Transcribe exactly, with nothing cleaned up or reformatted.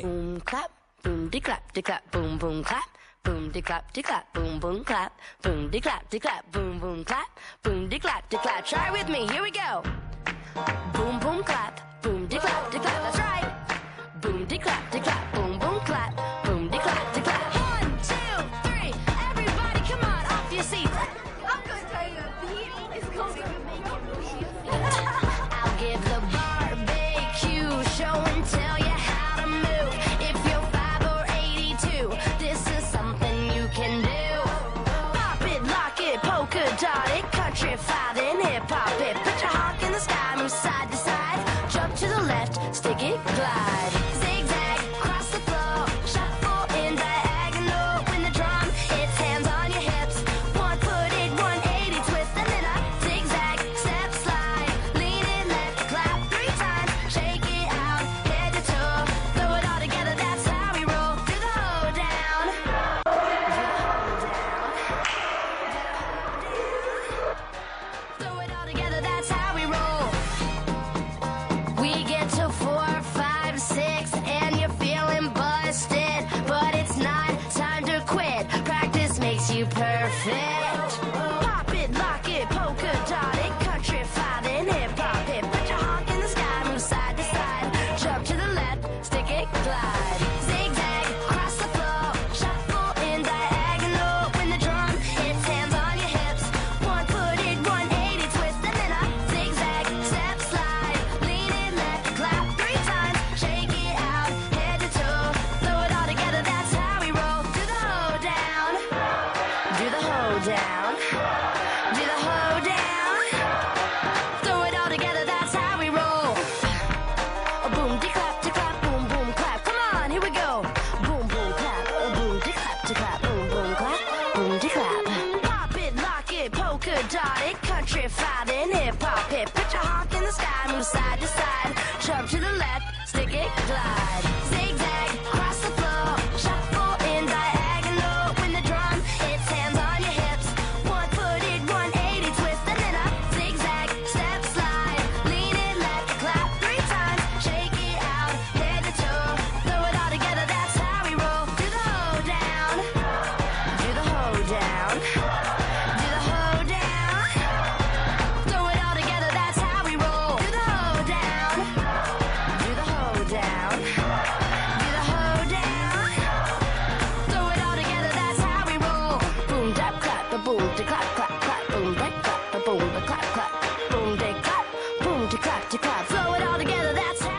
Boom clap, boom de clap de clap, boom boom clap. Boom de clap de clap, boom boom clap. Boom de clap de clap, boom boom clap. Boom de clap de clap. Try with me, here we go. Boom boom clap, boom de clap de clap. That's right. Boom de clap de clap, boom boom clap. Boom de clap de clap. One, two, three. Everybody, come on, off your seats. I'm gonna tell you a beat is going to make you move. I'll give the barbecue show and tell you how to move. If you're five or eighty-two, this is something you can do. Pop it, lock it, polka dot it, country five and hip hop it. Put your honk in the sky, move side to side. Jump to the left, stick it, glide. Zigzag, cross the floor, shuffle in diagonal. When the drum hits, hands on your hips. One foot in, one eighty twist, and then a zigzag, step slide. Lean it left, clap three times, shake it out, head to toe. Throw it all together, that's how we roll. Do the hoedown. Do the hoedown. Throw it all together, that's how we roll. We get to four, five, six, and you're feeling busted. But it's not time to quit. Practice makes you perfect. Pop it, lock it, polka dot it, country five and hip hop it. Put your honk in the sky, move side to side. Jump to the left, stick it, glide. Zigzag, cross the floor, shuffle in diagonal. When the drum hits, hands on your hips. One foot in, one eighty twist, and then a zigzag, step slide. Lean it left, clap three times, shake it out, head to toe. Throw it all together, that's how we roll. Do the hoedown. Do the hoedown. Do the hoedown. Throw it all together, that's how we roll. A boom de clap de clap, boom boom clap. Come on, here we go. Boom boom clap, a boom de clap de clap, boom boom clap, boom de clap. Pop it, lock it, polka dot it, country five and hip hop it. Put your honk in the sky, move side to side. Jump to the left, stick it, glide. Zigzag, cross the floor, shuffle in diagonal. When the drum hits, hands on your hips. One foot in, one eighty twist, and then a zigzag, step slide. Lean it left, clap three times, shake it out, head to toe. Throw it all together, that's how we roll. Do the hoedown. Do the hoedown. Do the hoedown. Throw it all together, that's how we roll. Do the hoedown. Do the hoedown. Do the hoedown. Throw it all together, that's how we roll. Boom, dap, clap, ba boom, de clap, clap, clap, boom, de clap, ba boom, ba clap, clap, boom, de clap, boom, de clap, de clap. Throw it all together, that's how